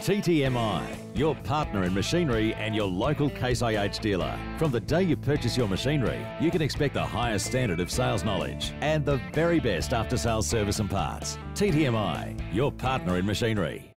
TTMI, your partner in machinery and your local Case IH dealer. From the day you purchase your machinery, you can expect the highest standard of sales knowledge and the very best after-sales service and parts. TTMI, your partner in machinery.